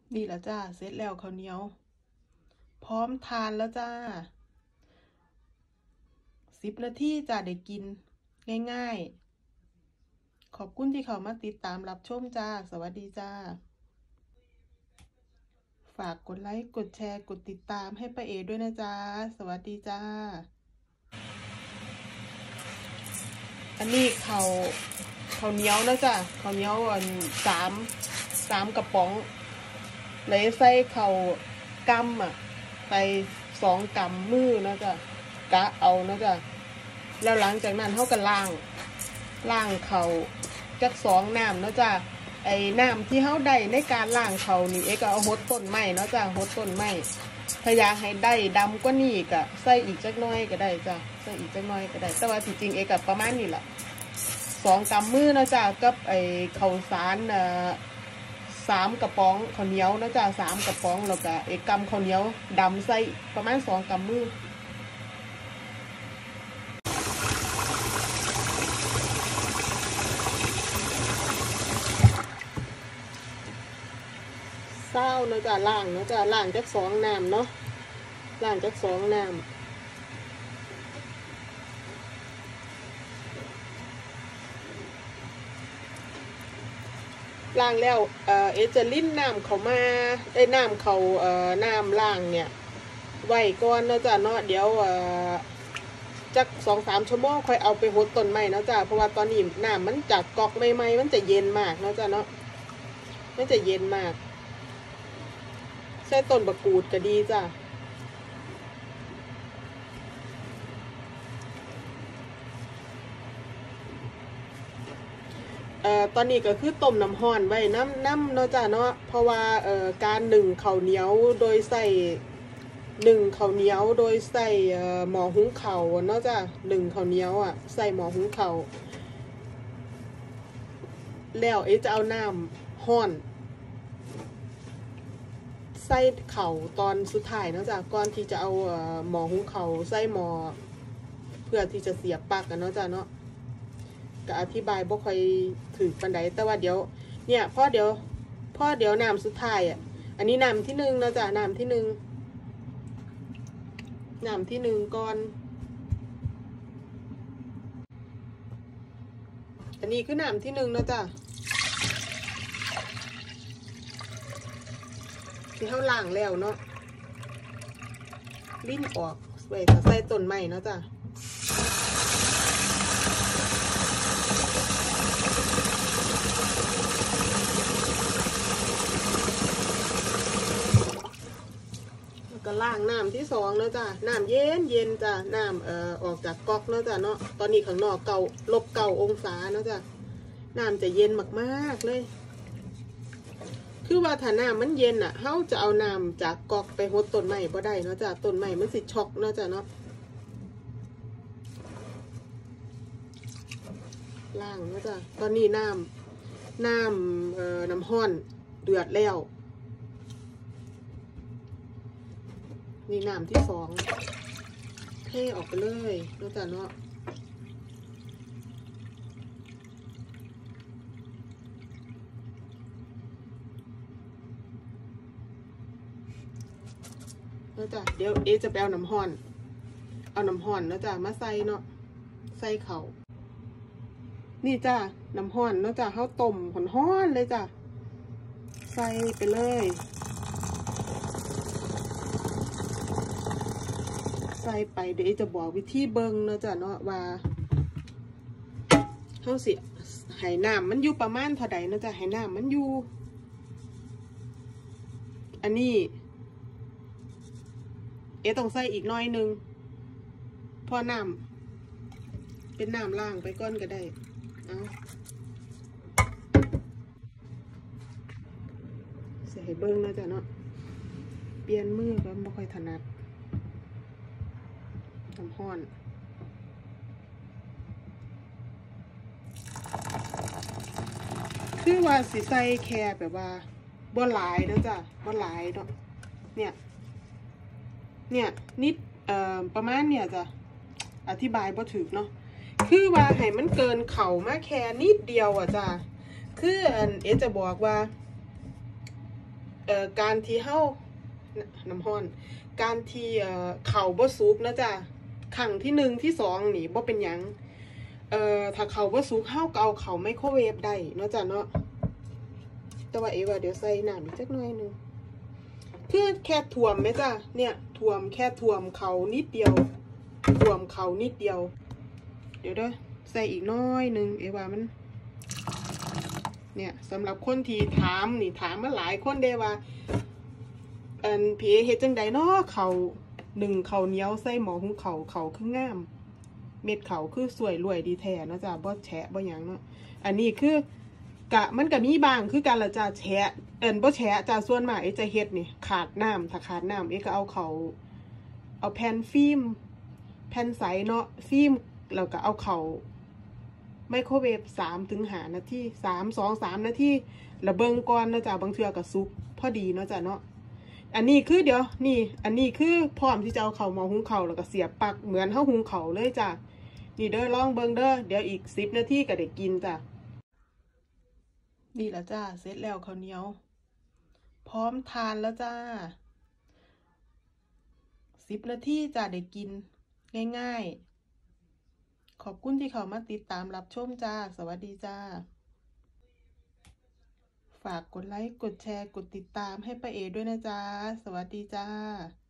นี่แหละจ้าเสร็จแล้วข้าวเหนียวพร้อมทานแล้วจ้า10 นาทีจ้าได้กินง่ายๆขอบคุณที่เข้ามาติดตามรับชมจ้าสวัสดีจ้าฝากกดไลค์กดแชร์กดติดตามให้ป้าเอด้วยนะจ้าสวัสดีจ้าอันนี้ข้าวเหนียวนะจ้าข้าวเหนียวสามกระป๋องเลยใส่ข้าวกำอ่ะใส่2 กำมือนะจ้ากะเอานะจ้าแล้วหลังจากนั้นเขาก็ล้างเขาจัก2 น้ำนะจ้าไอ้น้ำที่เขาได้ในการล้างเขานี่เอกก็เอาหดต้นไม้เนาะจ้าหดต้นไม้ถ้าอยากให้ได้ดำกว่านี้ก็ใส่อีกจักน้อยก็ได้จ้าใส่อีกจักน้อยก็ได้แต่ว่าจริงๆเอกก็ประมาณนี้แหละ2 กำมือนะจ้ากับไอ้ข้าวสาร3 กระป๋องข้าวเหนียวนะจ้า3 กระป๋องแล้วก็ไอ้กำข้าวเหนียวดำใส่ประมาณ2 กำมือเศร้านะจ้าล่างนะจ้าล่างจัก2 น้ำเนาะล่างจัก2 น้ำล้างแล้วเอจะลิ้นน้ำเขามาได้น้ำเขาน้ำล้างเนี่ยไว้ก่อนนะจ้าเนาะเดี๋ยวจัก2-3 ชั่วโมงค่อยเอาไปหดต้นไม้นะจ้าเพราะว่าตอนนี้น้ำมันจากก๊อกใหม่ๆมันจะเย็นมากนะจ้าเนาะมันจะเย็นมากใส่ต้นบะกรูดก็ดีจ้าตอนนี้ก็คือต้มน้ำห้อนไว้น้ำเนาะจ้าเนาะเพราะว่าการนึ่งข้าวเหนียวโดยใส่ข้าวเหนียวโดยใส่หม้อหุงข้าวเนาะจ้าข้าวเหนียวอ่ะใส่หม้อหุงข้าวแล้วจะเอาน้ำห้อนใส่ข้าวตอนสุดท้ายเนาะจ้าก่อนที่จะเอาหม้อหุงข้าวใส่หม้อเพื่อที่จะเสียบปลั๊กกันเนาะจ้าเนาะก็อธิบายบ่ค่อยถึงปานใดแต่ว่าเดี๋ยวเนี่ยพอเดี๋ยวน้ำสุดท้ายอ่ะอันนี้น้ำที่1เนาะจ้าน้ำที่1ก่อนอันนี้คือน้ำที่1เนาะจ้าที่เขาล้างแล้วเนาะลิ้นออกไว้ใส่ต้นไม้เนาะจ้าก็ล้างน้ำที่2เนาะจ้าน้ำเย็นจ้าน้ำออกจากก๊อกเนาะจ้าเนาะตอนนี้ข้างนอก-9 องศาเนาะจ้าน้ำจะเย็นมากๆเลยคือว่าถ้าน้ำมันเย็นอ่ะเขาจะเอาน้ำจากก๊อกไปหดต้นไม้บ่ได้เนาะจ้าต้นไม้มันสิช็อกเนาะจ้าเนาะล้างเนาะจ้าตอนนี้น้ำห้อนเดือดแล้วนี่น้ำที่2เทออกไปเลยเนาะจ้าเนาะจ้ะเดี๋ยวจะไปเอาน้ำห้อนนะจ้ะมาใส่เนาะใส่เขานี่จ้ะน้ำห้อนเนาะจ้ะเขาต้มห้อนเลยจ้ะใส่ไปเลยใส่ไปเดี๋ยวจะบอกวิธีเบิ่งเนาะจ้ะเนาะว่าเขาสิให้น้ำมันอยู่ประมาณเท่าใดเนาะจ้ะให้น้ำมันอยู่อันนี้ต้องใส่อีกน้อยนึงพอน้ำเป็นน้ำล่างไปก้อนก็ได้เอาใส่ให้เบิ้งนะจ๊ะเนาะเปลี่ยนมือก็ไม่ค่อยถนัดน้ำห้อนคือว่าสิใส่แค่แบบว่าบ่หลายนะจ๊ะบ่หลายเนาะเนี่ยนิดประมาณเนี่ยจ้ะอธิบายบ่ถูกเนาะคือว่าให้มันเกินเข่ามาแค่นิดเดียวอ่ะจ้ะคือจะบอกว่าการที่เฮาน้ำห้อนการที่เข่าบ่สุกนะจ๊ะขั้งที่1ที่2นี่บ่เป็นหยังถ้าเข่าบ่สุกเฮาก็เอาเข่าไมโครเวฟได้เนาะจ๊ะเนาะแต่ว่าว่าเดี๋ยวใส่น้ำอีกจักหน่อยนึงคือแค่ท่วมไหมจ๊ะเนี่ยท่วมแค่ท่วมเข่านิดเดียวท่วมเข่านิดเดียวเดี๋ยวเด้อใส่อีกน้อยนึงว่ามันเนี่ยสำหรับคนที่ถามมาหลายคนเด้ว่าผีเฮ็ดจังใดเนาะเขาเขาเหนียวใส่หมอหุงเขาคืองามเม็ดเขาคือสวยรวยดีแท้นะจ๊ะบ่แฉะบ่หยังเนาะอันนี้คือกะมันก็มีบางคือกันละจ้ะแฉะบ่แฉะจ้ะส่วนมากจะเฮ็ดนี่ขาดน้ำถ้าขาดน้ำก็เอาแผ่นฟิล์มแผ่นใสเนาะฟิล์มแล้วก็เอาเขาไมโครเวฟ3 ถึง 5 นาที2-3 นาทีแล้วเบิ่งก่อนนะจ๊ะบางเทื่อก็สุกพอดีเนาะจ้ะเนาะอันนี้คือเดี๋ยวนี่อันนี้คือพร้อมที่จะเอาเข่ามาหุงเข่าแล้วก็เสียบปลั๊กเหมือนเฮาหุงเข่าเลยจ้ะนี่เด้อลองเบิ่งเด้อเดี๋ยวอีก10 นาทีก็ได้กินจ้ะนี่ละจ้าเสร็จแล้วข้าวเหนียวพร้อมทานแล้วจ้า10 นาทีจ้าได้กินง่ายๆขอบคุณที่เข้ามาติดตามรับชมจ้าสวัสดีจ้าฝากกดไลค์กดแชร์กดติดตามให้ป้าเอด้วยนะจ้าสวัสดีจ้า